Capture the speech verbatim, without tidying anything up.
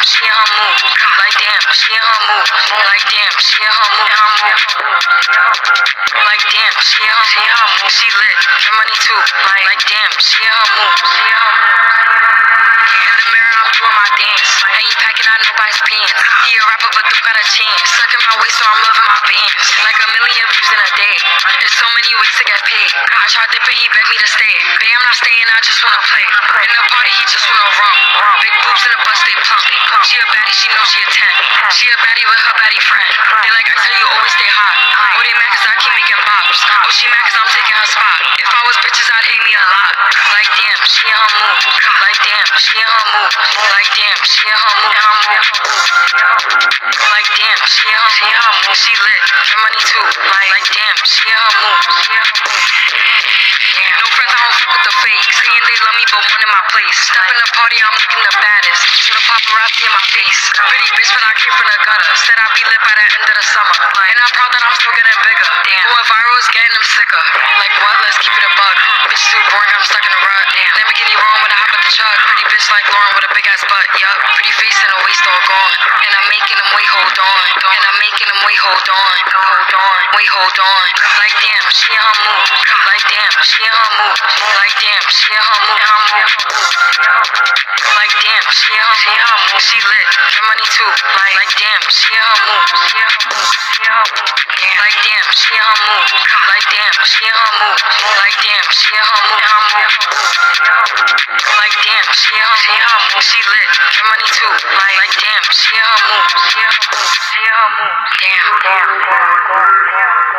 she in her mood. Like damn, she in her mood. Like damn, she in her mood. Like damn, she in her mood. She lit, get money too. Like damn, she in her mood. In the mirror, I'm doing my dance. Ain't packing out nobody's pants. He a rapper, but don't got a chance. Sucking my waist, so I'm loving my bands. Like a million views in a day. There's so many ways to get paid. I tried dipping, he begged me to stay. Babe, I'm not staying, I just wanna play. In the party, he just wanna rump. Big boobs in the bus, they plump. She a baddie, she knows she a ten. She a baddie with her baddie friend. They like, I tell you, always stay hot. Oh, they mad cause I keep making bops. Oh, she mad cause I'm taking her spot. If I was bitches, I'd hate me a lot. Like damn, she in her mood. Like damn, she in her mood. Like damn, she in her mood. Like damn, she in her mood. She lit, get money too. Like damn, she in her mood. No friends, I don't fuck with the fakes. Saying they love me, but one in my place. Step in the party, I'm looking the baddest. Show the paparazzi in my face. Pretty bitch, but I came from the gutter. Said I'd be lit by the end of the summer. And I'm proud that I'm still getting bigger. Damn. Going viral is getting them sicker. Like what? Let's keep it a bug. Bitch too boring, I'm stuck in a rut. Damn. Lamborghini wrong when I hop at the truck. Pretty bitch like Lauren with a big ass butt. Yup. Pretty face and a waist all gone. And I'm making them wait, hold on. And I'm making them wait, hold on. Hold on. Wait, hold on. Like damn, she in her mood. Like damn, she in her mood. Like damn, she in her mood. Like damn, she in her mood. She lit, get money too. Like damn, she in her mood. Like damn, she in her mood. Like damn, she in her mood. Like damn, she in her mood. Like damn, she in her mood. She lit, get money too. Like damn, she in her mood. Damn, damn, damn, damn.